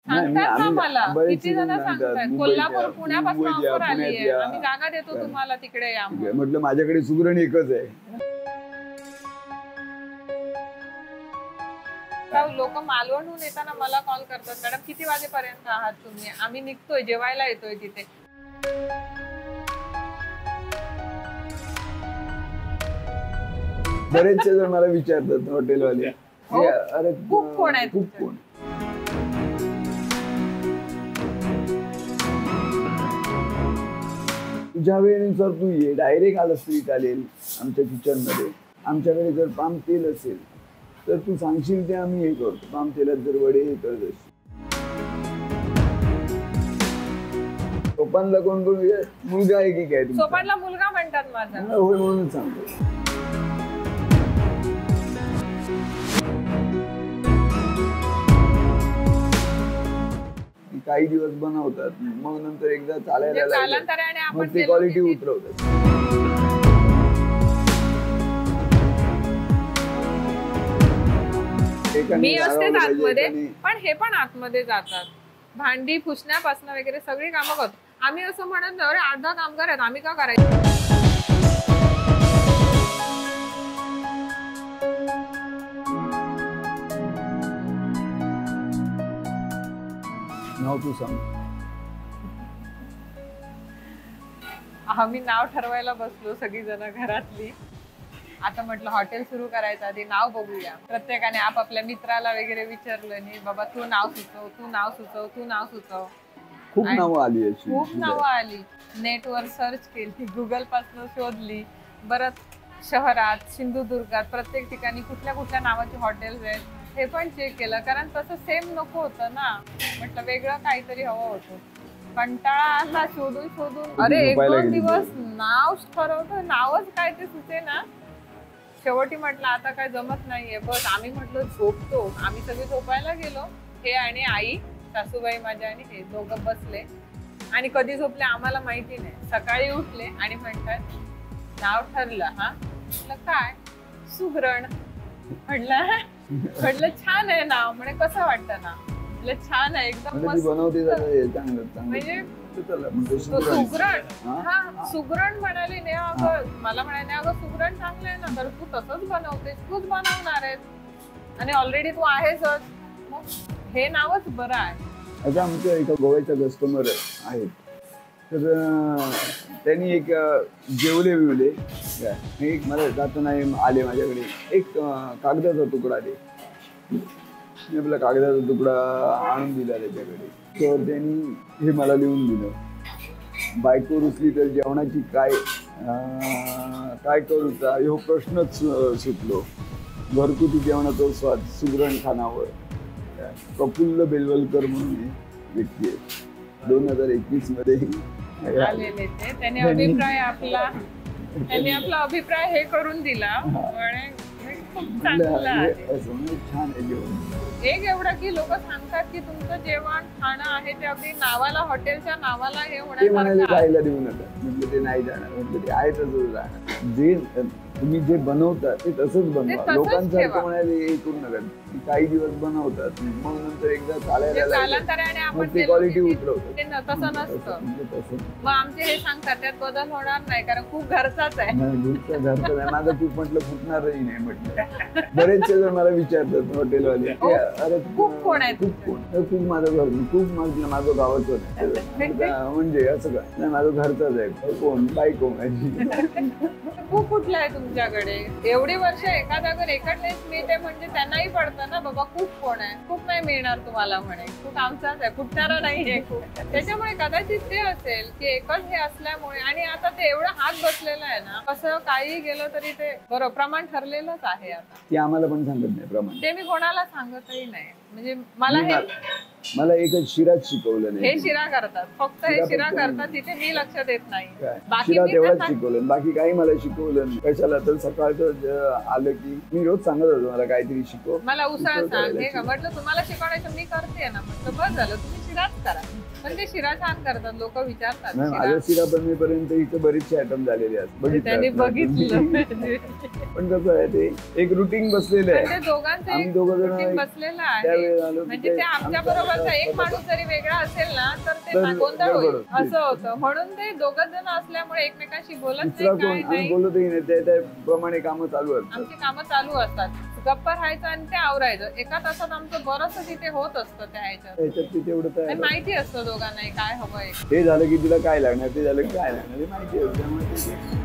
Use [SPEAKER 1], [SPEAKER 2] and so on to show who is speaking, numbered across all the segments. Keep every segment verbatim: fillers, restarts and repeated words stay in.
[SPEAKER 1] सांगतात ना मला किती जण सांगतात कोल्हापूर पुण्यापासून ऑफर आली आहे आम्ही जागा देतो तुम्हाला तिकडे या.
[SPEAKER 2] म्हटलं माझ्याकडे सुगरण एकच आहे.
[SPEAKER 1] लोक मालवणहून येताना मला कॉल करतात मॅडम किती वाजेपर्यंत आहात तुम्ही आम्ही निघतोय जेवायला येतोय तिथे.
[SPEAKER 2] बरेचसे जण मला विचारतात हॉटेलवाले अरे
[SPEAKER 1] खूप कोण आहे
[SPEAKER 2] खूप कोण तुझ्या वेळेनुसार तू ये डायरेक्ट आलास तरी चालेल आमच्या किचन मध्ये. आमच्याकडे जर पाम तेल असेल तर तू सांगशील ते आम्ही हे करतो. पाम तेलात जर वडे हे करत असशील. सोपानला कोण कोण मुलगा आहे की काय?
[SPEAKER 1] सोपानला मुलगा म्हणतात माझा.
[SPEAKER 2] होय म्हणून सांगतो. काही दिवस बनवतात मग नंतर एकदा चालायला लागलं मग ते क्वालिटी उतरवतात.
[SPEAKER 1] मी असतेच आतमध्ये पण हे पण आतमध्ये जातात. भांडी पुसण्यापासून वगैरे सगळी कामं करतो आम्ही. असं म्हणत अरे अर्धा कामगार आहेत आम्ही का करायचं.
[SPEAKER 2] नाव तू सांग.
[SPEAKER 1] आम्ही नाव ठरवायला बसलो सगळी जण घरातली. आता म्हटलं हॉटेल सुरू करायचं आधी नाव बघूया. प्रत्येकाने आपापल्या मित्राला वगैरे विचारलं नाही बाबा तू नाव सुचव तू नाव सुचव तू नाव सुचव.
[SPEAKER 2] खूप नावं आली
[SPEAKER 1] खूप नावं आली. नेटवर सर्च केली गुगल पासून शोधली. बरं शहरात सिंधुदुर्गात प्रत्येक ठिकाणी कुठल्या कुठल्या नावाचे हॉटेल्स आहेत हे पण चेक केलं कारण तसं सेम नको होतं ना. म्हटलं वेगळं काहीतरी हवं होतं. कंटाळा आला शोधून शोधून. अरे एक दोन दिवस नाव ठरवतो नावच काय ते सुचे ना. शेवटी म्हटलं आता काय जमत नाहीये बस. आम्ही म्हटलं झोपतो. आम्ही सगळे झोपायला गेलो. हे आणि आई सासूबाई माझ्या आणि हे दोघं बसले आणि कधी झोपले आम्हाला माहिती नाही. सकाळी उठले आणि म्हणतात नाव ठरलं. हा म्हटलं काय सुगरण. म्हटलं म्हटलं छान आहे नाव. म्हणे कसं वाटतं ना. म्हटलं छान आहे एकदम मस्त. म्हणजे सुगरण हा सुगरण म्हणाले ने अगं मला म्हणाले अगं सुगरण चांगलं आहे ना तर तू तसंच बनवतेस तूच बनवणार आहेस आणि ऑलरेडी तू आहेसच मग हे नावच बरं आहे.
[SPEAKER 2] आता आमच्या एका गोव्याचा कस्टमर आहेत तर त्यांनी एक जेवले बिवले एक मला जाताना आले माझ्याकडे एक कागदाचा तुकडा दे. मी आपला कागदाचा तुकडा आणून दिला त्याच्याकडे. तर त्यांनी हे मला लिहून दिलं. बायको रुसली तर जेवणाची काय काय करूचा ह्यो प्रश्नच सुटलो. घरगुती जेवणाचा स्वाद सुगरण खानावर. प्रफुल्ल बेलवलकर म्हणून व्यक्ती आहे. दोन हजार एकवीस मध्ये
[SPEAKER 1] आलेले ते त्यांनी अभिप्राय आपला त्यांनी आपला अभिप्राय हे करून दिला. खूप चांगला आहे.
[SPEAKER 2] छान आहे जेवण.
[SPEAKER 1] एक एवढं की लोक सांगतात की तुमचं जेवण खाणं आहे ते अगदी नावाला हॉटेलच्या नावाला हे
[SPEAKER 2] होण्यासारखं जायला देऊ नका. म्हटलं ते नाही जाणार. म्हटलं ते आहे तसंच राहणार. जे तुम्ही जे बनवता ते तसंच बनवा. लोकांसारखं म्हणाले हे करू नका. काही दिवस बनवतात मग नंतर एकदा चालायला लागलं ते क्वालिटी उतरवतात.
[SPEAKER 1] तसं नसतं. मग आमचे हे सांगतात त्यात बदल होणार नाही कारण खूप घरचाच आहे.
[SPEAKER 2] घरचं आहे माझं तूप म्हटलं फुटणारही नाही म्हटलं. बरेचसे जण मला विचारतात हॉटेलवाले अरे
[SPEAKER 1] खूप कोण आहे
[SPEAKER 2] खूप कोण खूप माझं घर खूप माझं माझं गावाचं म्हणजे असं काय नाही माझं घरचंच आहे. कोण बायको माझी.
[SPEAKER 1] खूप कुठलं आहे तुमच्याकडे एवढी वर्ष एका जागेवर एकटलेच मिळते म्हणजे त्यांनाही पडतं ना बाबा खूप कोण आहे. खूप नाही मिळणार तुम्हाला म्हणे. खूप आमचाच आहे फुटणारा नाहीये खूप. त्याच्यामुळे कदाचित ते असेल की एकच हे असल्यामुळे आणि आता ते एवढं हात बसलेलं आहे ना कसं काही गेलं तरी ते बरोबर प्रमाण ठरलेलंच आहे. आता
[SPEAKER 2] ते आम्हाला पण सांगत नाही प्रमाण.
[SPEAKER 1] ते मी कोणाला सांगतही नाही. म्हणजे मला हे
[SPEAKER 2] मला एकच शिराच शिकवलं नाही.
[SPEAKER 1] हे शिरा करतात फक्त हे शिरा करतात तिथे मी लक्ष देत नाही.
[SPEAKER 2] शिरा तेवढाच शिकवलं बाकी काही मला शिकवलं नाही. कशाला तर सकाळचं आलं की मी रोज सांगत होतो मला काहीतरी शिकव.
[SPEAKER 1] मला उसळ सांग हे का म्हटलं तुम्हाला शिकवण्याचं मी करते ना म्हटलं बस झालं तुम्ही शिराच करा. पण ते शिरा छान करतात, लोक विचारतात.
[SPEAKER 2] नाही, माझ्या शिरा बनवेपर्यंत इथे बरेचसे आयटम झालेले आहेत,
[SPEAKER 1] त्यांनी बघितलं.
[SPEAKER 2] पण कसं आहे ते एक रुटीन बसलेलं आहे.
[SPEAKER 1] ते दोघांचं
[SPEAKER 2] आम्ही दोघं जण
[SPEAKER 1] बसलेलं आहे. म्हणजे ते आमच्या बरोबरचा एक माणूस जरी वेगळा असेल ना तर ते गोंधळ होईल असं होतं. म्हणून ते दोघं जण असल्यामुळे एकमेकांशी बोलत नाही, काय नाही,
[SPEAKER 2] बोलतही नाही. त्याप्रमाणे कामं चालू असतात,
[SPEAKER 1] आमची कामं चालू असतात. गप्पा राहायचं आणि ते आवरायचं. एका तासात आमचं बरंच तिथे होत असतं. त्या ह्याच्यात तेवढं माहिती असतं दोघांना काय हवंय.
[SPEAKER 2] ते झालं की तुला काय लागणार, ते झालं की काय लागणार, हे माहिती असतं. त्यामुळे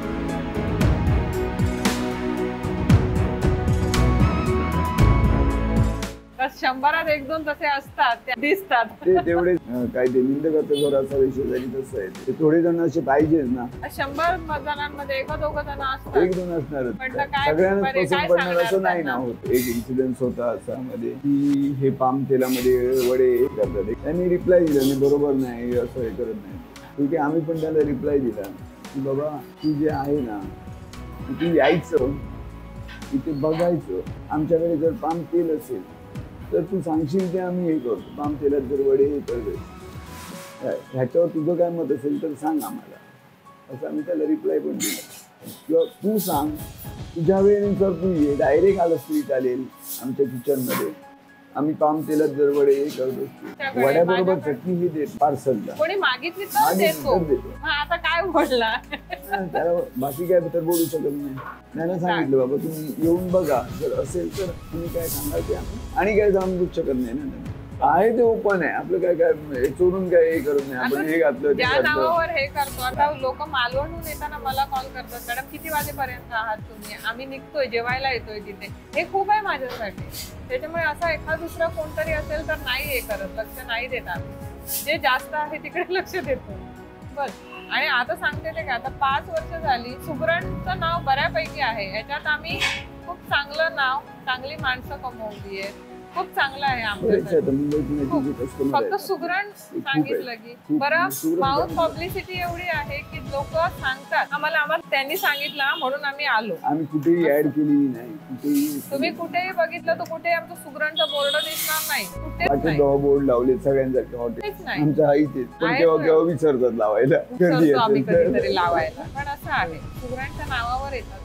[SPEAKER 1] शंभरात एक दोन तसे असतात, ते दिसतात.
[SPEAKER 2] ते तेवढे काय ते निंदकाचं घर असावे शेजारी, तसं आहे. ते थोडे जण असे पाहिजेच ना.
[SPEAKER 1] शंभर जणांमध्ये एका दोघं जण असतात,
[SPEAKER 2] एक दोन असणार. सगळ्यांना पसंत पडणार असं नाही ना होत. एक इन्सिडेंट होता असा मध्ये की हे पाम तेलामध्ये वडे करतात. त्यांनी रिप्लाय दिला नाही, बरोबर नाही, असं हे करत नाही. ठीक आहे, आम्ही पण त्याला रिप्लाय दिला की बाबा तू जे आहे ना तू यायचं इथे बघायचं. आमच्याकडे जर पाम तेल असेल तर तू सांगशील ते आम्ही हे करतो. पाम तेलात जर वडे हे करतो, ह्याच्यावर तुझं काय मत असेल तर सांग आम्हाला, असं आम्ही त्याला रिप्लाय पण दिला. किंवा तू सांग तुझ्या वेळेनुसार तू ये, डायरेक्ट आलंस तरी चालेल आमच्या किचनमध्ये. आम्ही पाम तेलात जर वडे हे करतो, वड्याबरोबर चटणी ही देत पार्सलला.
[SPEAKER 1] कोणी मागितली तर देतो. आता काय बोलला
[SPEAKER 2] त्याला बाकी काय तर बोलू शकत नाही. त्याला सांगितलं बाबा तुम्ही येऊन बघा, जर असेल तर तुम्ही काय सांगाल ते आम्ही आणि काय सांगू शकत नाही ना. आहे ते ओपन आहे आपलं, काय काय चोरून काय हे करत नाही आपण. हे घातलं
[SPEAKER 1] ज्या नावावर हे करतो. आता लोक मालवणहून येताना मला कॉल करतात, मॅडम किती वाजेपर्यंत आहात तुम्ही, आम्ही निघतोय, जेवायला येतोय तिथे. हे खूप आहे माझ्यासाठी. त्याच्यामुळे असं एखाद दुसरं कोणतरी असेल तर नाही हे करत, लक्ष नाही देतात. जे जास्त आहे तिकडे लक्ष देतो बस. आणि आता सांगते ते का, आता पाच वर्ष झाली सुगरणचं नाव बऱ्यापैकी आहे. याच्यात आम्ही खूप चांगलं नाव, चांगली माणसं कमवली आहेत. खूप चांगलं आहे आमचं. फक्त सुगरण सांगितलं की बरं, माउथ पब्लिसिटी एवढी आहे की लोक सांगतात आम्हाला, आम्हाला त्यांनी सांगितलं म्हणून आम्ही आलो.
[SPEAKER 2] आम्ही कुठेही ऍड केलेली नाही, कुठेही.
[SPEAKER 1] तुम्ही कुठेही बघितलं तर कुठे आमचं सुगरणचा बोर्ड दिसणार नाही, कुठेच
[SPEAKER 2] बोर्ड लावले सगळ्यांसारखे हॉटेल आमच्या इथेच, पण केव्हा केव्हा विसरतात लावायला,
[SPEAKER 1] आम्ही कधीतरी लावायला. पण असं आहे, सुगरणच्या नावावर येतात.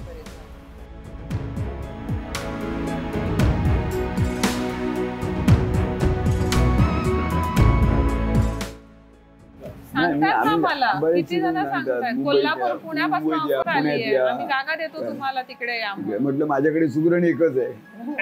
[SPEAKER 1] सांगतात ना मला, किती जण सांगतात. कोल्हापूर पुण्यापासून ऑफर आली आहे, आम्ही जागा देतो तुम्हाला, तिकडे या.
[SPEAKER 2] म्हटलं माझ्याकडे सुगरण एकच आहे,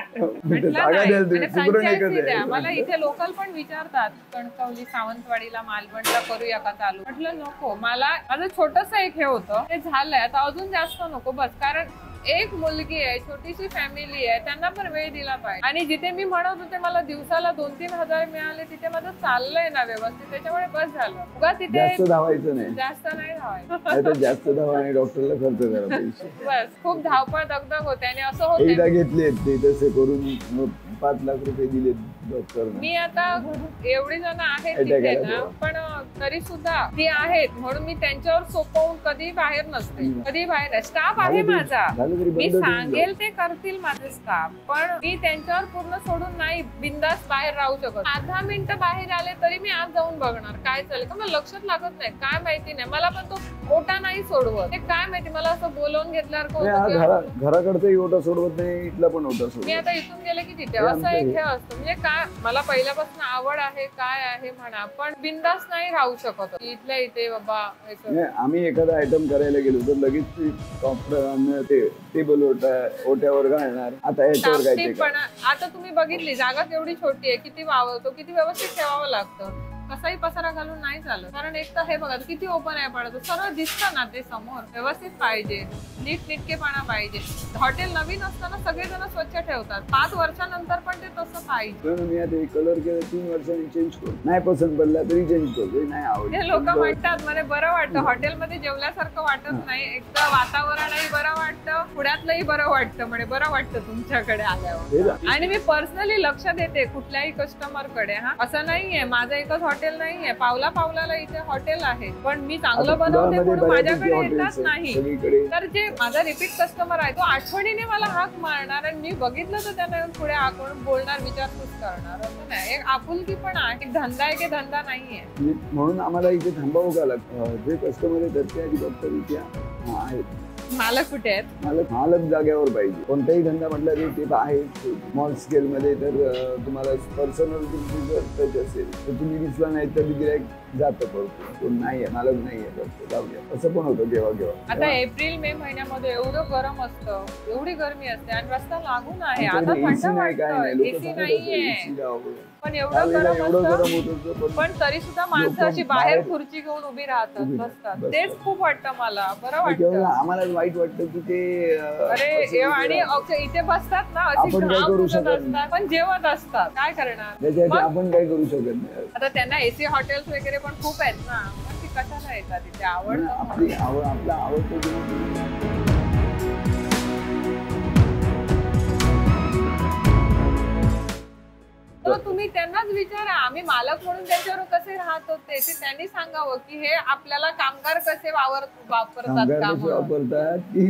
[SPEAKER 2] जागा द्या, सुगरण एकच आहे.
[SPEAKER 1] मला इथे लोकल पण विचारतात, कणकवली, सावंतवाडीला, मालवणला करूया का चालू. म्हटलं नको, मला माझं छोटस एक हे होतं ते झालंय, आता अजून जास्त नको बस. कारण एक मुलगी आहे, छोटीशी फॅमिली आहे, त्यांना पण वेळ दिला पाहिजे. आणि जिथे मी म्हणत होते मला दिवसाला दोन तीन हजार मिळाले, तिथे माझं चाललंय ना व्यवस्थित, त्याच्यामुळे बस झालं. उगा तिथे
[SPEAKER 2] जास्त धावायचं नाही,
[SPEAKER 1] जास्त नाही धावायचं.
[SPEAKER 2] जास्त धावा आणि डॉक्टरला खर्च करा पैसे.
[SPEAKER 1] बस खूप धावपळ दगदग होते. आणि असं होतं
[SPEAKER 2] एकदा घेतले ते तसे करून पाच लाख रुपये दिले डॉक्टर.
[SPEAKER 1] मी आता एवढी जण आहेत तिथे ना, पण तरी सुद्धा ती आहेत म्हणून मी त्यांच्यावर सोपवून कधी बाहेर नसते, कधी बाहेर. स्टाफ आहे माझा, मी सांगेल ते करतील माझे स्टाफ, पण मी त्यांच्यावर पूर्ण सोडून नाही बिंदास बाहेर राहू शकत. पाच दहा मिनिटं बाहेर आले तरी मी आज जाऊन बघणार काय चालेल का. मला लक्षात लागत नाही, काय माहिती नाही मला. पण तो ओटा नाही सोडवत, ते काय माहिती मला असं बोलवून घेतल्यावर
[SPEAKER 2] घराकडे ओटा सोडवत नाही, इथला पण ओटा सोडवत.
[SPEAKER 1] मी आता इथून गेले की तिथे असं एक हे असतं. म्हणजे काय, मला पहिल्यापासून आवड आहे, काय आहे म्हणा, पण बिंदास नाही राहू शकत इथल्या इथे बाबा.
[SPEAKER 2] आम्ही एखादा आयटम करायला गेलो तर लगेच ते टेबल ओटा ओट्यावर घालणार. आता याच्यावर काय,
[SPEAKER 1] पण आता तुम्ही बघितली जागा केवढी छोटी आहे, किती वावरतो, किती व्यवस्थित ठेवावं लागतं. कसाही पसारा घालून नाही चालत. कारण एक तर हे बघा किती ओपन आहे, पडत सरळ दिसतं ना ते समोर. व्यवस्थित पाहिजे, नीट नीटकेपणा पाहिजे. हॉटेल नवीन असताना सगळेजण स्वच्छ ठेवतात, पाच वर्षानंतर पण ते तसं पाहिजे.
[SPEAKER 2] मी आता कलर केला तीन वर्षांनी चेंज करू, नाही पसंत पडला तरी चेंज करतो. नाही आवडत
[SPEAKER 1] लोक म्हणतात मला बरं वाटतं, हॉटेलमध्ये जेवल्यासारखं वाटत नाही. एक तर वातावरणही बरं वाटतं, पुण्यातलंही बरं वाटतं, म्हणजे बरं वाटतं तुमच्याकडे आल्यावर. आणि मी पर्सनली लक्ष देते कुठल्याही कस्टमर कडे. हा असं नाहीये माझं एकच हॉटेल हॉटेल नाहीये, पावला पावलाला इथे हॉटेल आहे, पण मी चांगलं
[SPEAKER 2] आता
[SPEAKER 1] बनवते
[SPEAKER 2] पुण्यामध्ये
[SPEAKER 1] म्हणून माझ्याकडे
[SPEAKER 2] बऱ्यापैकी
[SPEAKER 1] येतात
[SPEAKER 2] hotels आहेत
[SPEAKER 1] नाही.
[SPEAKER 2] सगळीकडे.
[SPEAKER 1] तर जे माझा रिपीट कस्टमर आहे तो आठवणीने मला हाक मारणार आणि मी बघितलं तर त्यांना येऊन पुढे हाकून बोलणार, विचारपूस करणार. असं नाही, एक आपुलकी पण आहे. एक धंदा आहे की धंदा नाहीये.
[SPEAKER 2] म्हणजे म्हणून आम्हाला इथे थांबावं का लागतं. जे कस्टमर येतात ते अजिबात तर इथे आहेत.
[SPEAKER 1] मालक कुठे आहेत?
[SPEAKER 2] मालक मालक जागेवर पाहिजे. कोणताही धंदा म्हटलं तरी ते आहे स्मॉल स्केल मध्ये. तर अं, तुम्हाला पर्सनल तुमची जर टच असेल तर तुम्ही दिसला नाही तर गिराईक जातं पडतो. कोण नाहीये, मालक नाहीये, जाऊ द्या. असं पण होतं केव्हा केव्हा.
[SPEAKER 1] आता एप्रिल मे महिन्यामध्ये एवढं गरम असतं, एवढी गरमी असते आणि रस्ता लागून आहे. आता
[SPEAKER 2] आमच्याकडे
[SPEAKER 1] थंड
[SPEAKER 2] AC नाही, काय नाही.
[SPEAKER 1] वाटतं,
[SPEAKER 2] लोकं
[SPEAKER 1] एसी
[SPEAKER 2] सांगत असतात,
[SPEAKER 1] नाहीये,
[SPEAKER 2] AC लावा.
[SPEAKER 1] पण एवढं
[SPEAKER 2] त्यावेळेला
[SPEAKER 1] गरम
[SPEAKER 2] एवढं गरम
[SPEAKER 1] असतं.
[SPEAKER 2] होत होतं,
[SPEAKER 1] पण तरी सुद्धा माणसं
[SPEAKER 2] लोकं
[SPEAKER 1] अशी बाहेर
[SPEAKER 2] बाहेर
[SPEAKER 1] खुर्ची घेऊन उभी राहतात,
[SPEAKER 2] उभी
[SPEAKER 1] बसतात.
[SPEAKER 2] बसतात.
[SPEAKER 1] तेच खूप वाटतं मला, बरं
[SPEAKER 2] पण तेव्हा
[SPEAKER 1] वाटतं.
[SPEAKER 2] आम्हाला वाईट वाटतं की ते अं,
[SPEAKER 1] अरे
[SPEAKER 2] असं
[SPEAKER 1] एव- आणि
[SPEAKER 2] वगैरे
[SPEAKER 1] अक्षय इथे बसतात ना, अशी
[SPEAKER 2] आपण काय
[SPEAKER 1] घाम
[SPEAKER 2] करू
[SPEAKER 1] फुटत
[SPEAKER 2] शकत नाही.
[SPEAKER 1] असतात, पण जेवत असतात. काय करणार?
[SPEAKER 2] त्याच्यासाठी
[SPEAKER 1] मग
[SPEAKER 2] आपण काय करू शकत नाही.
[SPEAKER 1] आता त्यांना एसी हॉटेल्स वगैरे पण खूप आहेत ना, पण ती कशाला येतात तिथे? आवडतं
[SPEAKER 2] आपली
[SPEAKER 1] म्हणून.
[SPEAKER 2] आवड आपला आवडतो.
[SPEAKER 1] तर तुम्ही त्यांनाच विचारा, आम्ही मालक म्हणून त्यांच्यावर कसे राहत होते ते त्यांनी सांगावं की हे आपल्याला कामगार कसे वावर वापरतात
[SPEAKER 2] कामगार
[SPEAKER 1] का
[SPEAKER 2] कसे
[SPEAKER 1] म्हणून.
[SPEAKER 2] वापरतात की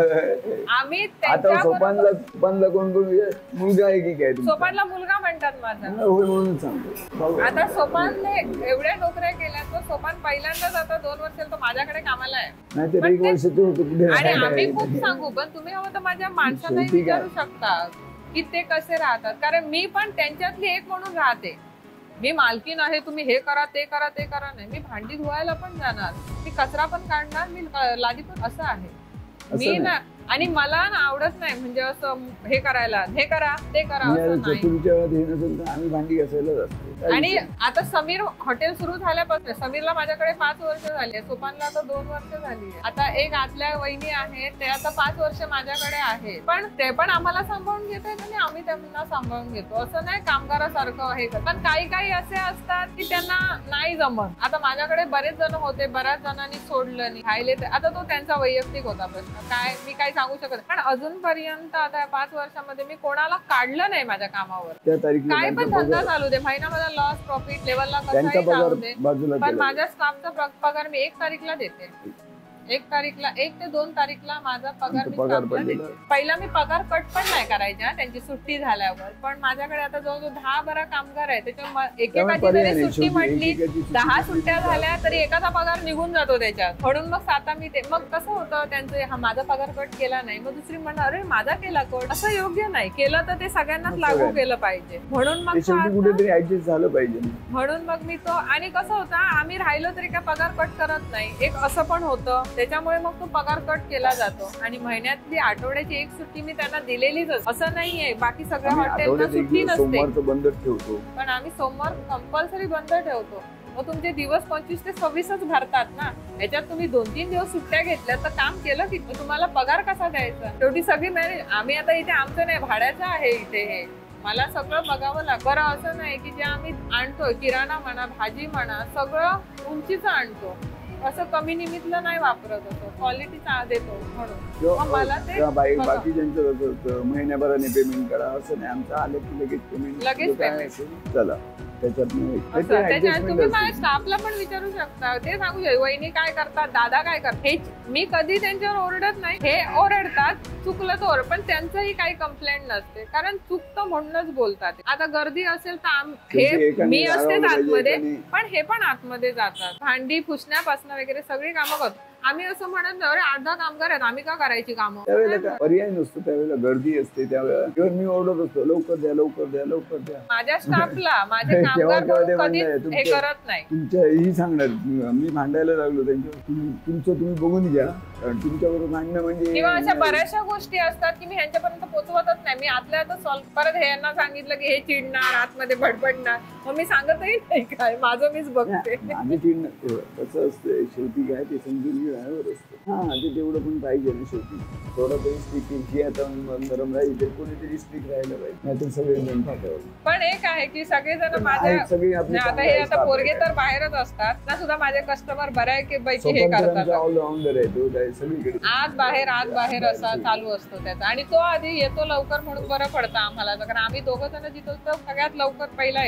[SPEAKER 2] न-
[SPEAKER 1] आम्ही
[SPEAKER 2] आता
[SPEAKER 1] त्यांच्याबरोबर-
[SPEAKER 2] सोपानला सोपानला कोण कोण मुलगा आहे की काय तुमचा?
[SPEAKER 1] सोपानला मुलगा म्हणतात माझा.
[SPEAKER 2] होय म्हणून सांगतो. भाऊ.
[SPEAKER 1] आता सोपानने एवढ्या नोकऱ्या केल्या, तो सोपान पहिल्यांदाच आता दोन वर्षाला तो माझ्याकडे कामाला आहे.
[SPEAKER 2] नाहीतर
[SPEAKER 1] पण
[SPEAKER 2] एक
[SPEAKER 1] ते-
[SPEAKER 2] वर्ष ते होतं कुठे
[SPEAKER 1] आणि
[SPEAKER 2] राहायला
[SPEAKER 1] आम्ही
[SPEAKER 2] आहे.
[SPEAKER 1] खूप सांगू, पण तुम्ही हवं तर माझ्या माणसांनाही
[SPEAKER 2] शेवटी काय?
[SPEAKER 1] विचारू शकता की ते कसे राहतात. कारण मी पण त्यांच्यातली एक म्हणून राहते. मी मालकीन आहे, तुम्ही हे करा ते करा ते करा नाही. मी भांडी धुवायला पण जाणार, मी कचरा पण काढणार, मी लादी पण. असं आहे मी
[SPEAKER 2] नाही.
[SPEAKER 1] ना. आणि मला ना आवडत नाही म्हणजे असं हे करायला, हे करा ते करा
[SPEAKER 2] आणि
[SPEAKER 1] असं नाही.
[SPEAKER 2] चतुर्थीच्या वेळेत हे नसेल तर आम्ही भांडी घासायलाच असतो. काय
[SPEAKER 1] आणि
[SPEAKER 2] विषय?
[SPEAKER 1] आता समीर हॉटेल सुरू झाल्यापासून, समीरला माझ्याकडे पाच वर्ष झाली, सोपानला आता दोन वर्ष झाली. आता एक आतल्या वहिनी आहेत, ते आता पाच वर्ष माझ्याकडे आहे, पण ते पण आम्हाला सांभाळून घेत आहेत आणि आम्ही त्यांना सांभाळून घेतो. असं नाही कामगारासारखं हे करत. पण काही काही असे असतात की त्यांना नाही जमत. आता माझ्याकडे बरेच जण होते, बऱ्याच जणांनी सोडलं नाही, खायले. आता तो त्यांचा वैयक्तिक होता प्रश्न, काय मी काय सांगू शकत. पण अजूनपर्यंत आता पाच वर्षामध्ये मी कोणाला काढलं नाही माझ्या कामावर.
[SPEAKER 2] त्या तारीखला
[SPEAKER 1] काय पण
[SPEAKER 2] त्यांचा
[SPEAKER 1] धंदा
[SPEAKER 2] पगार-
[SPEAKER 1] चालू दे, महिना माझा लॉस प्रॉफिट लेवलला
[SPEAKER 2] त्यांचा
[SPEAKER 1] कसाही
[SPEAKER 2] पगार
[SPEAKER 1] चालू दे,
[SPEAKER 2] बाजूला
[SPEAKER 1] पण
[SPEAKER 2] केला
[SPEAKER 1] माझ्या स्टाफचा पगार मी एक तारीखला देते. एक तारीखला एक ते दोन तारीखला माझा पगार मी
[SPEAKER 2] पगार
[SPEAKER 1] स्टाफला
[SPEAKER 2] पडलेला.
[SPEAKER 1] देते. पहिला मी पगार कट पण नाही करायच्या त्यांची सुट्टी झाल्यावर, पण माझ्याकडे आता जवळजवळ दहा बारा कामगार आहे, त्याच्यामुळे एकेकाची
[SPEAKER 2] पर्याय
[SPEAKER 1] जरी
[SPEAKER 2] नाही.
[SPEAKER 1] सुट्टी
[SPEAKER 2] शेवटी
[SPEAKER 1] म्हटली,
[SPEAKER 2] एकेकाची सुट्टी
[SPEAKER 1] दहा
[SPEAKER 2] म्हटली
[SPEAKER 1] सुट्ट्या
[SPEAKER 2] तर-
[SPEAKER 1] झाल्या तरी एकाचा पगार निघून जातो त्याच्यात. म्हणून मग आता मी ते मग कसं होतं त्यांचं, हा माझा पगार कट केला नाही, मग दुसरी म्हणणार अरे माझा केला कट. असं योग्य नाही. केलं तर ते सगळ्यांनाच
[SPEAKER 2] मग
[SPEAKER 1] लागू
[SPEAKER 2] सगळ्यांना.
[SPEAKER 1] केलं पाहिजे. म्हणून मग
[SPEAKER 2] ते
[SPEAKER 1] तो
[SPEAKER 2] शेवटी
[SPEAKER 1] आता-
[SPEAKER 2] कुठेतरी ऍडजस्ट झालं पाहिजे.
[SPEAKER 1] म्हणून मग मी तो. आणि कसं होतं, आम्ही राहिलो तरी काय पगार कट करत नाही, एक असं पण होतं. त्याच्यामुळे मग तो पगार कट केला जातो. आणि महिन्यातली आठवड्याची एक सुट्टी मी त्यांना दिलेलीच असते. असं नाहीये बाकी सगळ्या
[SPEAKER 2] आम्ही
[SPEAKER 1] हॉटेलला
[SPEAKER 2] आठवड्यात एक
[SPEAKER 1] सुट्टी
[SPEAKER 2] दिवस
[SPEAKER 1] नसते,
[SPEAKER 2] सोमवारचं बंद ठेवतो.
[SPEAKER 1] पण आम्ही सोमवार कंपल्सरी बंद ठेवतो. मग तुमचे दिवस पंचवीस ते सव्वीसच भरतात ना. याच्यात तुम्ही दोन तीन दिवस सुट्ट्या घेतल्या तर काम केलं की तुम्हाला पगार कसा द्यायचा? शेवटी सगळी मॅनेज. आम्ही आता इथे आमचं नाही, भाड्याचं आहे इथे हे. मला सगळं बघावं लागतं. बरं असं नाही की जे आम्ही आणतो, किराणा म्हणा, भाजी म्हणा, सगळं उंचीचं आणतो. असं कमी निमित्तलं नाही वापरत, असं क्वालिटी देतो म्हणून. मग मला ते
[SPEAKER 2] किंवा बाई-
[SPEAKER 1] बघा.
[SPEAKER 2] बाकी ज्यांचं कसं होतं, महिन्याभराने पेमेंट करा असं नाही. आमचं आलं की लगेच पेमेंट
[SPEAKER 1] लगेच
[SPEAKER 2] काय
[SPEAKER 1] payment.
[SPEAKER 2] असेल चला त्याच्यात नाही.
[SPEAKER 1] असं,
[SPEAKER 2] ते
[SPEAKER 1] त्याच्यात
[SPEAKER 2] adjustment
[SPEAKER 1] तुम्ही
[SPEAKER 2] असते.
[SPEAKER 1] माझ्या स्टाफला पण विचारू शकता, ते सांगू शकता वहिनी काय करतात, दादा काय करतात. हे मी कधी त्यांच्यावर ओरडत नाही. हे ओरडतात, चुकलं तर ओरड, पण त्यांचंही काही कंप्लेंट नसते, कारण चुकतं म्हणूनच बोलतात. आता गर्दी असेल तर आम-
[SPEAKER 2] शेवटी
[SPEAKER 1] हे
[SPEAKER 2] एकाने
[SPEAKER 1] मी असतेच
[SPEAKER 2] रागावलं पाहिजे,
[SPEAKER 1] आतमध्ये,
[SPEAKER 2] एकाने-
[SPEAKER 1] पण हे पण आतमध्ये जातात. भांडी पुसण्यापासून वगैरे सगळी कामं करतो आम्ही. असं म्हणत नाही अरे आठ दहा कामगार आहेत, आम्ही का करायची कामं.
[SPEAKER 2] त्यावेळेला काय पर्याय नसतो, त्यावेळेला गर्दी असते. त्यावेळेला किंवा मी ओरडत असतो लवकर द्या लवकर द्या लवकर द्या.
[SPEAKER 1] माझ्या स्टाफला माझे
[SPEAKER 2] तेव्हा-
[SPEAKER 1] कामगार
[SPEAKER 2] तेव्हा ते
[SPEAKER 1] म्हणून कधीच
[SPEAKER 2] म्हणणं आहे,
[SPEAKER 1] हे
[SPEAKER 2] तुमच्या-
[SPEAKER 1] करत नाही.
[SPEAKER 2] तुमच्या ही सांगणार मी भांडायला लागलो त्यांच्यावर, तुम- तुमचं तुम्ही बघून घ्या. कारण तुमच्याबरोबर भांडणं म्हणजे
[SPEAKER 1] किंवा अशा बऱ्याचशा गोष्टी असतात की मी ह्यांच्यापर्यंत पोहोचवतच नाही. मी आतल्या आतच सॉल्व्ह परत हे यांना सांगितलं की हे चिडणार, आतमध्ये भडभडणार, मग मी सांगतही नाही काय, माझं मीच बघते.
[SPEAKER 2] माझी चिड कसं असतं, शेवटी काय ते समजून घेण्यावर असतं. हा ते तेवढं पण पाहिजे ना. शेवटी थोडं तरी स्टिक ही आता नरम राहील, कोणीतरी स्टिक राहायला पाहिजे, नाहीतर सगळे जण फाट्यावर.
[SPEAKER 1] पण एक आहे की सगळेजण
[SPEAKER 2] पण
[SPEAKER 1] माझ्या
[SPEAKER 2] आहेत सगळे आपले
[SPEAKER 1] आता
[SPEAKER 2] चांगले
[SPEAKER 1] हे
[SPEAKER 2] आहेत,
[SPEAKER 1] आता
[SPEAKER 2] staff
[SPEAKER 1] पोरगे
[SPEAKER 2] आहे.
[SPEAKER 1] तर बाहेरच असतात ना, सुद्धा माझे कस्टमर बऱ्यापैकी पैकी हे करतात.
[SPEAKER 2] ऑलराऊंडर आहे तो, काय सगळीकडे
[SPEAKER 1] आज बाहेर आज बाहेर असा चालू असतो त्याचा. आणि तो आधी येतो लवकर म्हणून बरं पडतं आम्हाला, कारण आम्ही दोघं जण जिथं असतो सगळ्यात लवकर पहिला येतो.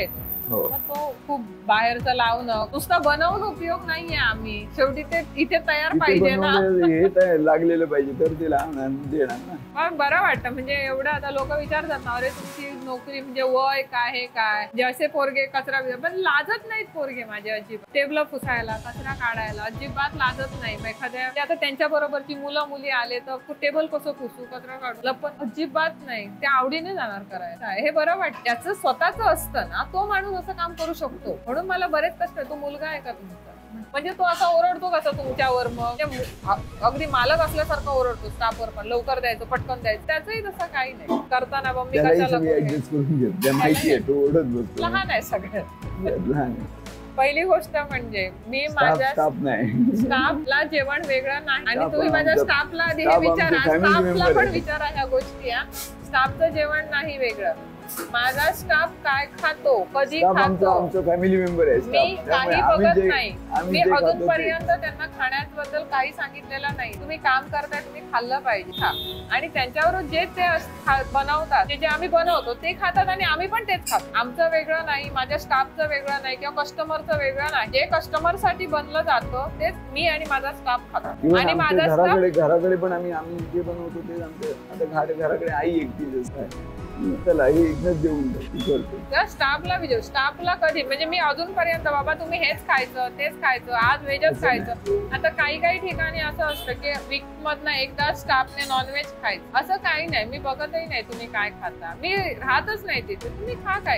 [SPEAKER 2] हो.
[SPEAKER 1] मग तो खूप बाहेरचं लावणं नुसतं बनवून उपयोग नाहीये. आम्ही शेवटी ते इथे तयार
[SPEAKER 2] इथे
[SPEAKER 1] पाहिजे ना.
[SPEAKER 2] बनवलेलं हे तयार लागलेलं पाहिजे तर ते लावणार देणार ना.
[SPEAKER 1] पण बरं वाटतं म्हणजे एवढं आता लोक विचारतात ना, अरे तुमची नोकरी म्हणजे वय काय हे काय, जसे पोरगे कचरा वि- पण लाजत नाहीत पोरगे माझे अजिबात. टेबल पुसायला, कचरा काढायला अजिबात लाजत नाही. मग एखाद्या म्हणजे आता त्यांच्या बरोबरची मुलं मुली आले तर टेबल कसं पुसू, कचरा काढू, पण अजिबात नाही. ते आवडीने जाणार करायला. हे बरं वाटतं. त्याचं स्वतःच असतं ना, तो माणूस असं काम करू शकतो. म्हणून मला बरेच कष्ट. तो मुलगा आहे का तुमचा, म्हणजे तो असा ओरडतो कसा तुमच्यावर, मग अगदी मालक असल्यासारखं ओरडतो स्टाफवर, पण लवकर द्यायचं, पटकन द्यायचं. त्याचंही तसं काही नाही. करताना मग मी कशाला
[SPEAKER 2] ऍडजस्ट करून घेत. त्या माहिती आहे तो ओरडत बसतो.
[SPEAKER 1] लहान आहे सगळ्यात.
[SPEAKER 2] लहान आहे.
[SPEAKER 1] पहिली गोष्ट म्हणजे मी माझ्या
[SPEAKER 2] स्टाफ नाही,
[SPEAKER 1] स्टाफला जेवण वेगळं नाही. आणि
[SPEAKER 2] स्टाफ
[SPEAKER 1] तुम्ही माझ्या
[SPEAKER 2] आमचं-
[SPEAKER 1] स्टाफला आधी हे
[SPEAKER 2] स्टाफ
[SPEAKER 1] विचारा,
[SPEAKER 2] आमचे family
[SPEAKER 1] स्टाफला
[SPEAKER 2] member
[SPEAKER 1] पण
[SPEAKER 2] आहे.
[SPEAKER 1] विचारा ह्या गोष्टी. हा, स्टाफचं जेवण नाही वेगळं. माझा स्टाफ काय खातो, कधी
[SPEAKER 2] स्टाफ आमचा
[SPEAKER 1] खातो,
[SPEAKER 2] आमचा फॅमिली मेंबर आहे.
[SPEAKER 1] मी
[SPEAKER 2] स्टाफ त्यामुळे
[SPEAKER 1] काही
[SPEAKER 2] आम्ही
[SPEAKER 1] बघत
[SPEAKER 2] जे
[SPEAKER 1] नाही.
[SPEAKER 2] आम्ही
[SPEAKER 1] मी
[SPEAKER 2] जे खातो ते-
[SPEAKER 1] अजूनपर्यंत त्यांना खाण्याबद्दल काही सांगितलेलं नाही. तुम्ही काम करताय, तुम्ही खाल्लं पाहिजे. खा. आणि त्यांच्याबरोबर जे ते अस- खा- बनवतात, जे जे आम्ही बनवतो ते खातात आणि आम्ही पण तेच खातो. आमचं वेगळं नाही, माझ्या स्टाफचं वेगळं नाही किंवा कस्टमरचं वेगळं नाही. जे कस्टमर साठी बनलं जातं तेच मी आणि माझा स्टाफ खातो.
[SPEAKER 2] Even
[SPEAKER 1] आणि
[SPEAKER 2] आमच्या
[SPEAKER 1] माझा स्टाफ
[SPEAKER 2] घराकडे घराकडे पण आम्ही आम्ही जे बनवतो ते आमचं आता घाट घराकडे आई एकटीच असते. चला हे एकच देऊन करतो.
[SPEAKER 1] त्या स्टाफला विचार, स्टाफला कधी म्हणजे मी अजूनपर्यंत बाबा तुम्ही हेच खायचं तेच खायचं, आज व्हेजच खायचं. आता काही काही ठिकाणी असं असतं की वीक मधनं एकदा स्टाफने नॉनव्हेज खायचं. असं काही नाही. मी बघतही नाही तुम्ही काय खाता. मी राहतच नाही तिथे. तुम्ही खा काय.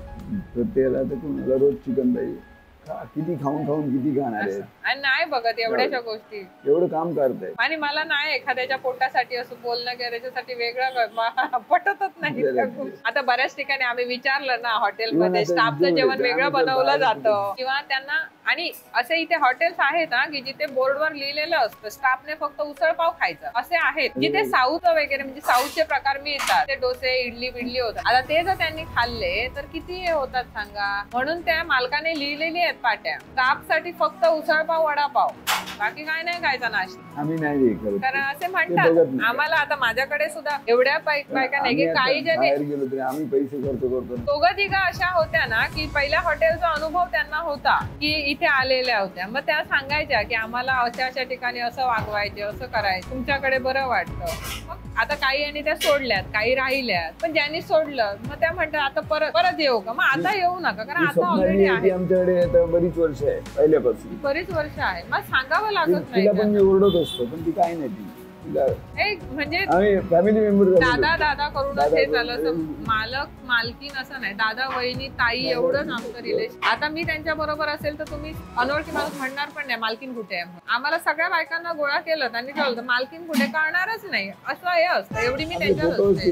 [SPEAKER 2] तर त्याला तर कोणाला रोज चिकन पाहिजे. किती खाऊन खाऊन किती खाणार आहे.
[SPEAKER 1] आणि नाही बघत एवढ्याशा गोष्टी.
[SPEAKER 2] एवढं काम करताय
[SPEAKER 1] आणि मला नाही एखाद्याच्या पोटासाठी असं बोलणं किंवा त्याच्यासाठी वेगळं म- पटतच नाही त्या गोष्टी. आता बऱ्याच ठिकाणी आम्ही विचारलं ना, हॉटेलमध्ये
[SPEAKER 2] आता
[SPEAKER 1] स्टाफचं
[SPEAKER 2] जेवण
[SPEAKER 1] जेवण
[SPEAKER 2] येतं,
[SPEAKER 1] वेगळं
[SPEAKER 2] आम्ही तर
[SPEAKER 1] बनवलं
[SPEAKER 2] बाहेर
[SPEAKER 1] जातं किंवा त्यांना. आणि असे इथे हॉटेल्स आहेत ना की जिथे बोर्डवर लिहिलेलं असतं स्टाफने फक्त उसळपाव खायचं. असे आहेत जिथे साऊथ वगैरे म्हणजे साऊथचे प्रकार मिळतात. ते डोसे, इडली बिडली होतात. आता ते जर त्यांनी खाल्ले तर किती हे होतात सांगा. म्हणून त्या मालकाने लिहिलेली आहेत पाट्या, स्टाफ साठी फक्त उसळपाव, वडापाव, बाकी काय नाही खायचा नाश्ता.
[SPEAKER 2] आम्ही नाही हे करत.
[SPEAKER 1] कारण असे
[SPEAKER 2] बघत
[SPEAKER 1] म्हणतात
[SPEAKER 2] नाही.
[SPEAKER 1] आम्हाला. आता माझ्याकडे सुद्धा एवढ्या बायका नाही
[SPEAKER 2] आम्ही
[SPEAKER 1] की
[SPEAKER 2] आता
[SPEAKER 1] काही जणी
[SPEAKER 2] बाहेर गेलो तरी आम्ही पैसे खर्च करतो ना.
[SPEAKER 1] दोघं तिघा अशा होत्या ना की पहिल्या हॉटेलचा अनुभव त्यांना होता की इथे आलेल्या होत्या. मग त्या सांगायच्या की आम्हाला अशा अशा ठिकाणी असं वागवायचे, असं करायचं, तुमच्याकडे बरं वाटतं. मग आता काही आणि त्या सोडल्यात, काही राहिल्यात. पण ज्यांनी सोडलं मग त्या म्हणतात आता परत परत येऊ का. मग आता येऊ नका कारण आता ऑलरेडी आहे.
[SPEAKER 2] आमच्याकडे आता बरीच वर्ष आहे पहिल्यापासून.
[SPEAKER 1] बरीच वर्ष आहे. मग सांगावं लागत
[SPEAKER 2] ती-
[SPEAKER 1] नाही
[SPEAKER 2] तिला
[SPEAKER 1] का?
[SPEAKER 2] पण मी ओरडत असतो पण ती काय नाही. ती तिला
[SPEAKER 1] एक म्हणजे
[SPEAKER 2] आम्ही फॅमिली मेंबर
[SPEAKER 1] दादा दादा करूनच
[SPEAKER 2] दादा
[SPEAKER 1] हे
[SPEAKER 2] करून-
[SPEAKER 1] झालं. असं मालक मालकीन असं नाही. दादा वहिनी ताई एवढंच आमचं रिलेशन. आता मी त्यांच्या बरोबर असेल तर तुम्ही अनोळखी माणूस म्हणणार पण नाही मालकीन कुठे आहे म्हणून. आम्हाला सगळ्या बायकांना गोळा केलं त्यांनी कळलं मालकीन कुठे कळणारच नाही. असं हे असतं. एवढी मी त्यांच्यात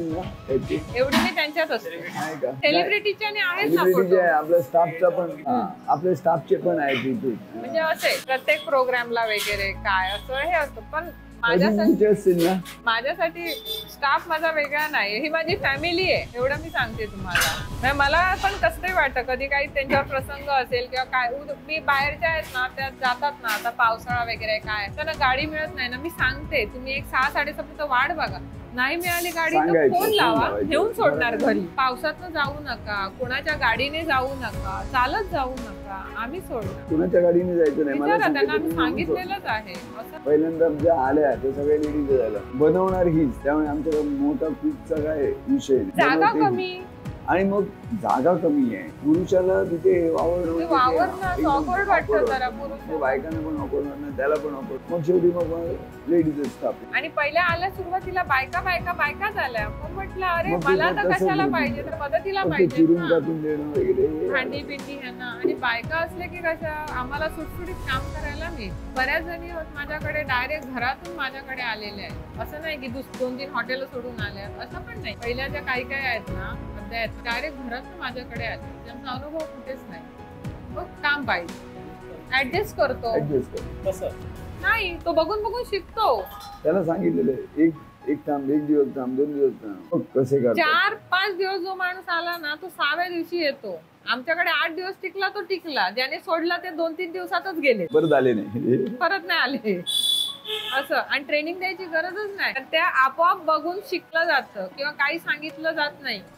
[SPEAKER 1] असते. एवढी मी त्यांच्यात असते. सेलिब्रिटीच्या आणि आहेत ना फोटो.
[SPEAKER 2] आपल्या स्टाफचा पण हा, आपल्या स्टाफचे पण आहे तिथे.
[SPEAKER 1] म्हणजे असे प्रत्येक प्रोग्रामला वगैरे काय असं हे असतं. पण माझ्यासाठी
[SPEAKER 2] असतील ना
[SPEAKER 1] माझ्यासाठी स्टाफ माझा वेगळा नाही. ही माझी फॅमिली आहे एवढं मी सांगते तुम्हाला. म्हणजे मला पण कसंही वाटतं कधी काही त्यांच्यावर प्रसंग असेल किंवा काय. उद- मी बाहेरच्या आहेत ना त्या जातात ना, आता पावसाळा वगैरे काय त्यांना गाडी मिळत नाही ना, मी सांगते तुम्ही एक सहा साडेसहा पर्यंत वाट बघा. नाही मिळाली गाडी तर
[SPEAKER 2] सांगायचं,
[SPEAKER 1] फोन लावा,
[SPEAKER 2] सांगायचं.
[SPEAKER 1] घेऊन सोडणार घरी. पावसातनं जाऊ नका, कोणाच्या गाडीने जाऊ नका, चालत जाऊ नका, आम्ही सोडणार.
[SPEAKER 2] कुणाच्या गाडीने जायचं नाही. मला
[SPEAKER 1] विचारा त्यांना आम्ही
[SPEAKER 2] सांगितलं तुम्ही
[SPEAKER 1] सांगितलेलंच आहे. असं
[SPEAKER 2] पहिल्यांदा ज्या आल्या त्या सगळ्या लेडीज झाल्या. बनवणार हीच. त्यामुळे आमच्याकडे मोठा कुकचा काय विषय नाही.
[SPEAKER 1] जागा
[SPEAKER 2] बनवते ही.
[SPEAKER 1] कमी.
[SPEAKER 2] आणि मग जागा कमी आहे. पुरुषाला तिथे वावरणं म्हणजे ते
[SPEAKER 1] वावरणं
[SPEAKER 2] एकदम
[SPEAKER 1] awkward वाटतं
[SPEAKER 2] awkward
[SPEAKER 1] जरा
[SPEAKER 2] वाटतं.
[SPEAKER 1] पुरुष.
[SPEAKER 2] मग बायकांना पण awkward वाटणार, त्याला पण awkward. मग शेवटी मग लेडीजच स्टाफ.
[SPEAKER 1] आणि पहिल्या आल्या सुरुवातीला बायका बायका बायकाच आल्या. मग म्हटलं अरे
[SPEAKER 2] मग ते
[SPEAKER 1] मला
[SPEAKER 2] तर
[SPEAKER 1] तर
[SPEAKER 2] तसंच
[SPEAKER 1] कशाला
[SPEAKER 2] होतं.
[SPEAKER 1] पाहिजे तर मदतीला
[SPEAKER 2] मग ते
[SPEAKER 1] पाहिजे
[SPEAKER 2] चिरून
[SPEAKER 1] ना.
[SPEAKER 2] कापून देणं वगैरे हे
[SPEAKER 1] भांडी पिंडी ह्यांना. आणि बायका असले की कशा आम्हाला सुटसुटीत काम करायला मी. बऱ्याच जणी होत माझ्याकडे डायरेक्ट घरातून माझ्याकडे आलेले आहेत. असं नाही की दुस- दोन तीन हॉटेल सोडून आल्या, असं पण नाही. पहिल्या ज्या काही काही आहेत ना सध्या आहेत डायरेक्ट घरातून माझ्याकडे आले. त्यांचा अनुभव कुठेच नाही. मग काम पाहिजे ऍडजस्ट करतो.
[SPEAKER 2] ऍडजस्ट कर.
[SPEAKER 3] कसं
[SPEAKER 1] नाही तो बघून बघून शिकतो.
[SPEAKER 2] त्याला सांगितलेलं आहे, एक एक थांब, एक दिवस थांब, दोन दिवस थांब. मग कसे करतात.
[SPEAKER 1] चार पाच दिवस जो माणूस आला ना तो सहाव्या दिवशी येतो. आमच्याकडे आठ दिवस टिकला तो टिकला. ज्याने सोडला ते दोन तीन दिवसातच गेले,
[SPEAKER 2] परत आले नाही.
[SPEAKER 1] परत नाही आले. असं. आणि ट्रेनिंग द्यायची गरजच नाही. त्या आपोआप बघून शिकलं जातं किंवा काही सांगितलं जात नाही.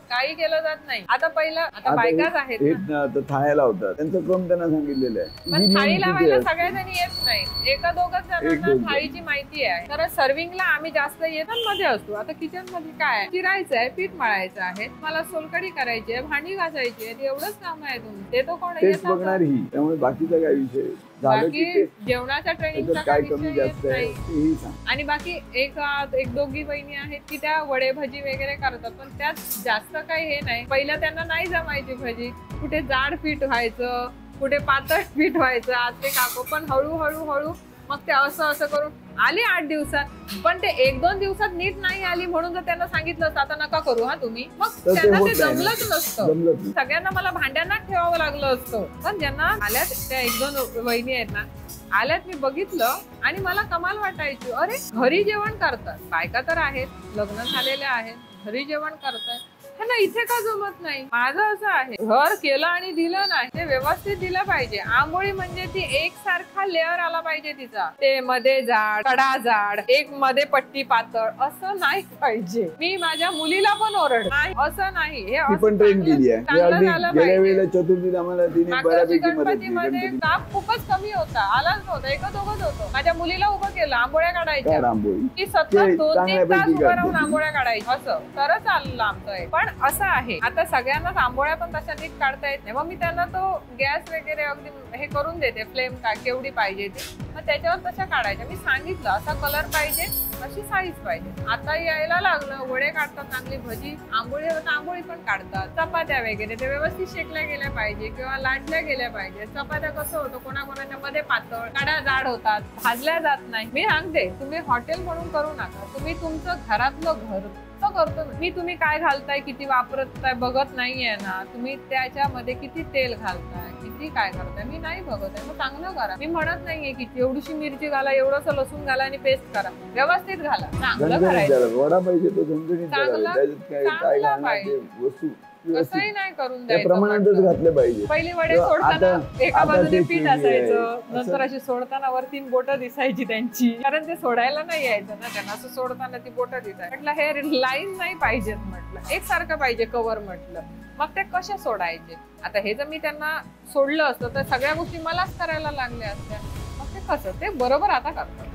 [SPEAKER 1] काही केलं जात नाही. आता पहिलं आता
[SPEAKER 2] आता
[SPEAKER 1] बायकाच
[SPEAKER 2] हे-
[SPEAKER 1] आहेत
[SPEAKER 2] हे
[SPEAKER 1] ना.
[SPEAKER 2] ना, आता थाळ्या लावतात, त्यांचं क्रम त्यांना सांगितलेलं आहे.
[SPEAKER 1] पण
[SPEAKER 2] ही
[SPEAKER 1] थाळी
[SPEAKER 2] मेन
[SPEAKER 1] लावायला
[SPEAKER 2] तिथे
[SPEAKER 1] सगळ्या जणी येत नाही, एका दोघच
[SPEAKER 2] एक
[SPEAKER 1] जणांना
[SPEAKER 2] दोघं.
[SPEAKER 1] थाळीची माहिती आहे. तर सर्विंगला आम्ही जास्त किचन मध्ये असतो. आता किचन मध्ये काय आहे, चिरायचं आहे, पीठ मळायचं आहे, मला सोलकढी करायची आहे, भांडी घासायची आहे, एवढंच काम आहे. तुम्ही ते तो कोण
[SPEAKER 2] तेच
[SPEAKER 1] येतात?
[SPEAKER 2] बघणार ही, त्यामुळे बाकीचा काय विषय झालं की
[SPEAKER 1] बाकी
[SPEAKER 2] ते
[SPEAKER 1] जेवणाच्या ट्रेनिंगचा
[SPEAKER 2] त्याच्यात काय
[SPEAKER 1] काही
[SPEAKER 2] कमी
[SPEAKER 1] विषय
[SPEAKER 2] जास्त
[SPEAKER 1] येत
[SPEAKER 2] आहे
[SPEAKER 1] नाही.
[SPEAKER 2] तेही सांग.
[SPEAKER 1] आणि बाकी एक एक दोघी बहिणी आहेत की त्या वडे भजी वगैरे करतात, पण त्यात जास्त काही हे नाही. पहिला त्यांना नाही जमायची भजी, कुठे जाड पीठ व्हायचं, कुठे पातळ पीठ व्हायचं. आज ते काकू पण हळूहळू हळू मग ते असं असं करून आले आठ दिवसात. पण ते एक दोन दिवसात नीट नाही आली म्हणून जर त्यांना सांगितलं असतं आता नका करू हा तुम्ही, मग
[SPEAKER 2] तर ते
[SPEAKER 1] त्यांना
[SPEAKER 2] होत
[SPEAKER 1] ते
[SPEAKER 2] नाही ना.
[SPEAKER 1] जमलंच नसतं.
[SPEAKER 2] जमलंच नाही.
[SPEAKER 1] सगळ्यांना मला भांड्यांना ठेवावं लागलं असतं. पण ज्यांना आल्यात त्या एक दोन वहिनी आहेत ना, आल्यात मी बघितलं आणि मला कमाल वाटायची. अरे घरी जेवण करतात, बायका तर आहेत, लग्न झालेल्या आहेत, घरी जेवण करतात, ना इथे का जमत नाही. माझं असं आहे, घर केलं आणि दिलं नाही, ते व्यवस्थित दिलं पाहिजे. आंबोळी म्हणजे ती एक सारखा लेअर आला पाहिजे तिचा, ते मध्ये जाड, कडा जाड, एक मध्ये पट्टी पातळ, असं नाही पाहिजे. मी माझ्या मुलीला पण ओरड नाही, असं नाही. हे
[SPEAKER 2] ती
[SPEAKER 1] असं
[SPEAKER 2] पण ट्रेन
[SPEAKER 1] चांगलं-
[SPEAKER 2] केली आहे. ती
[SPEAKER 1] चांगलं
[SPEAKER 2] अगदी
[SPEAKER 1] झालं
[SPEAKER 2] गेल्या
[SPEAKER 1] पाहिजे.
[SPEAKER 2] वेळेला चतुर्थीत आम्हाला तिने
[SPEAKER 1] मागच्या वर्षी
[SPEAKER 2] बऱ्यापैकी मदत केली.
[SPEAKER 1] गणपतीमध्ये
[SPEAKER 2] गणपती
[SPEAKER 1] ताप खूपच कमी होता, आलाच नव्हता, एक दोघच होतो. माझ्या मुलीला उभं केलं, आंबोळ्या काढायच्या,
[SPEAKER 2] काय रांगोळी
[SPEAKER 1] ती सतत
[SPEAKER 2] ते
[SPEAKER 1] दोन तीन
[SPEAKER 2] चांगल्यापैकी
[SPEAKER 1] तास उभं राहून
[SPEAKER 2] काढते.
[SPEAKER 1] आंबोळ्या काढायच्या, असं तरच चाललं आमचं हे. पण असं आहे, आता सगळ्यांनाच आंबोळ्या पण तशा नीट काढता येत नाही. मग मी त्यांना तो गॅस वगैरे अगदी हे करून देते, फ्लेम का केवढी पाहिजे ते, मग त्याच्यावर तशा काढायच्या. मी सांगितलं असा कलर पाहिजे, अशी साईज पाहिजे. आता यायला लागलं, वडे काढतात चांगली, भजी आंबोळी आंबोळी पण काढतात, चपात्या वगैरे ते व्यवस्थित शेकल्या गेल्या पाहिजे किंवा लाटल्या गेल्या पाहिजे. चपात्या कसं होतं, कोणाकोणाच्या मध्ये पातळ, कडा जाड होतात, भाजल्या जात नाही. मी सांगते, तुम्ही हॉटेल म्हणून करू नका, तुम्ही तुमचं घरातलं घर करतो. मी तुम्ही काय घालताय, किती वापरताय बघत नाहीये ना, तुम्ही त्याच्यामध्ये किती तेल घालताय, किती काय करताय, मी नाही बघत आहे. मग चांगलं करा. मी म्हणत नाहीये की एवढीशी मिरची घाला, एवढंसं लसूण घाला आणि पेस्ट करा, व्यवस्थित घाला, चांगलं
[SPEAKER 2] झणझणीत
[SPEAKER 1] करायचं.
[SPEAKER 2] झालं. वडा पाहिजे तो झणझणीत झाला.
[SPEAKER 1] चांगला-
[SPEAKER 2] त्याच्यात काय काय
[SPEAKER 1] चांगला
[SPEAKER 2] घालणार ते
[SPEAKER 1] पाहिजे.
[SPEAKER 2] वस्तू
[SPEAKER 1] कसंही
[SPEAKER 2] व्यवस्थित
[SPEAKER 1] नाही करून
[SPEAKER 2] त्या
[SPEAKER 1] द्यायचं
[SPEAKER 2] प्रमाणातच
[SPEAKER 1] म्हटलं.
[SPEAKER 2] घातले पाहिजे.
[SPEAKER 1] पहिली वडे
[SPEAKER 2] तर
[SPEAKER 1] सोडताना
[SPEAKER 2] आता-
[SPEAKER 1] एका
[SPEAKER 2] आता
[SPEAKER 1] बाजूने
[SPEAKER 2] ते
[SPEAKER 1] पीठ
[SPEAKER 2] केली आहे.
[SPEAKER 1] असायचं,
[SPEAKER 2] असं-
[SPEAKER 1] नंतर अशी सोडताना वर तीन बोटं दिसायची त्यांची, कारण ते सोडायला नाही यायचं ना त्यांना, असं सोडताना ती बोटं दिसायची. म्हटलं हे लाईन नाही पाहिजेत, म्हटलं एकसारखं पाहिजे कव्हर. म्हटलं मग ते कशा सोडायचे. आता हे जर मी त्यांना सोडलं असतं तर सगळ्या गोष्टी मलाच करायला लागल्या असत्या. मग ते कसं, ते बरोबर आता करतात.